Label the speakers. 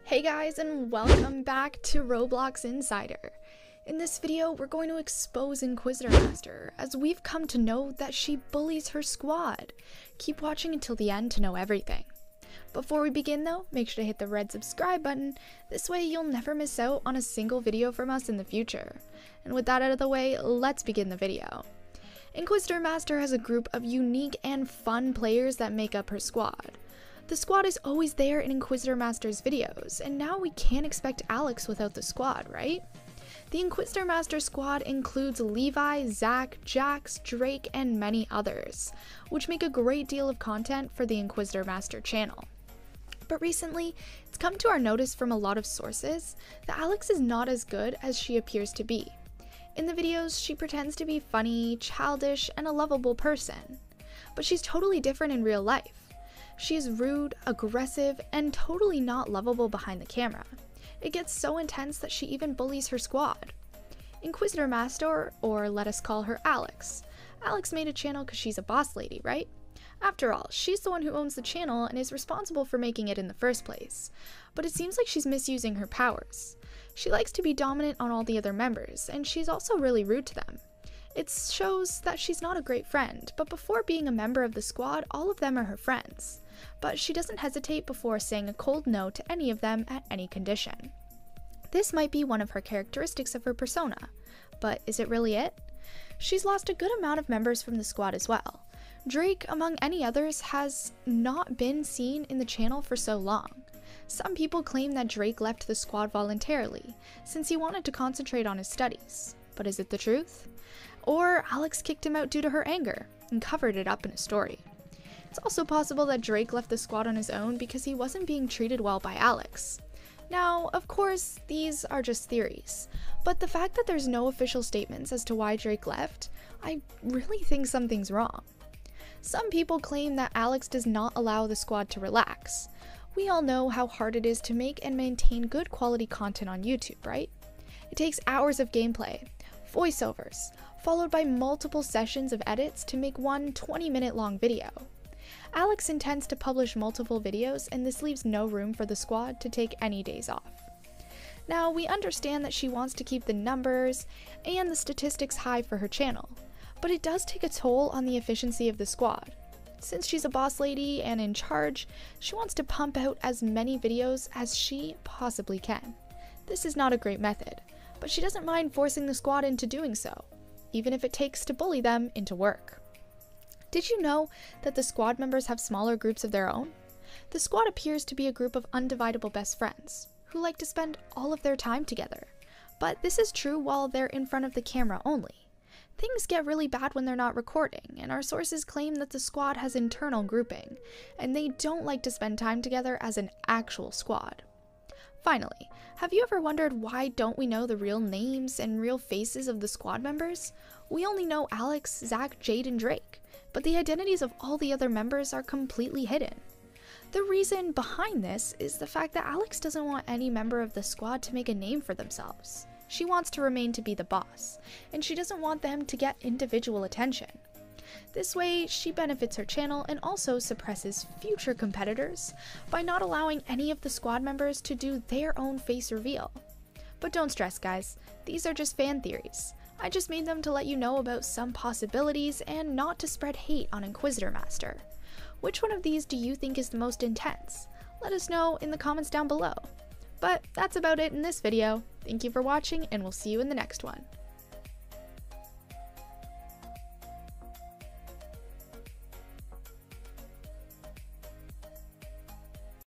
Speaker 1: Hey guys, and welcome back to Roblox Insider. In this video, we're going to expose Inquisitor Master, as we've come to know that she bullies her squad. Keep watching until the end to know everything. Before we begin though, make sure to hit the red subscribe button, this way you'll never miss out on a single video from us in the future. And with that out of the way, let's begin the video. Inquisitor Master has a group of unique and fun players that make up her squad. The squad is always there in Inquisitor Master's videos, and now we can't expect Alex without the squad, right? The Inquisitor Master squad includes Levi, Zach, Jax, Drake, and many others, which make a great deal of content for the Inquisitor Master channel. But recently, it's come to our notice from a lot of sources that Alex is not as good as she appears to be. In the videos, she pretends to be funny, childish, and a lovable person, but she's totally different in real life. She is rude, aggressive, and totally not lovable behind the camera. It gets so intense that she even bullies her squad. Inquisitor Master, or let us call her Alex. Alex made a channel because she's a boss lady, right? After all, she's the one who owns the channel and is responsible for making it in the first place. But it seems like she's misusing her powers. She likes to be dominant on all the other members, and she's also really rude to them. It shows that she's not a great friend, but before being a member of the squad, all of them are her friends. But she doesn't hesitate before saying a cold no to any of them at any condition. This might be one of her characteristics of her persona, but is it really it? She's lost a good amount of members from the squad as well. Drake, among any others, has not been seen in the channel for so long. Some people claim that Drake left the squad voluntarily, since he wanted to concentrate on his studies. But is it the truth? Or Alex kicked him out due to her anger, and covered it up in a story. It's also possible that Drake left the squad on his own because he wasn't being treated well by Alex. Now, of course, these are just theories, but the fact that there's no official statements as to why Drake left, I really think something's wrong. Some people claim that Alex does not allow the squad to relax. We all know how hard it is to make and maintain good quality content on YouTube, right? It takes hours of gameplay, voiceovers, followed by multiple sessions of edits to make one 20-minute long video. Alex intends to publish multiple videos, and this leaves no room for the squad to take any days off. Now, we understand that she wants to keep the numbers and the statistics high for her channel, but it does take a toll on the efficiency of the squad. Since she's a boss lady and in charge, she wants to pump out as many videos as she possibly can. This is not a great method, but she doesn't mind forcing the squad into doing so, even if it takes to bully them into work. Did you know that the squad members have smaller groups of their own? The squad appears to be a group of undividable best friends, who like to spend all of their time together. But this is true while they're in front of the camera only. Things get really bad when they're not recording, and our sources claim that the squad has internal grouping, and they don't like to spend time together as an actual squad. Finally, have you ever wondered why don't we know the real names and real faces of the squad members? We only know Alex, Zach, Jade, and Drake, but the identities of all the other members are completely hidden. The reason behind this is the fact that Alex doesn't want any member of the squad to make a name for themselves. She wants to remain to be the boss, and she doesn't want them to get individual attention. This way, she benefits her channel and also suppresses future competitors by not allowing any of the squad members to do their own face reveal. But don't stress, guys, these are just fan theories. I just made them to let you know about some possibilities and not to spread hate on Inquisitor Master. Which one of these do you think is the most intense? Let us know in the comments down below. But that's about it in this video. Thank you for watching, and we'll see you in the next one.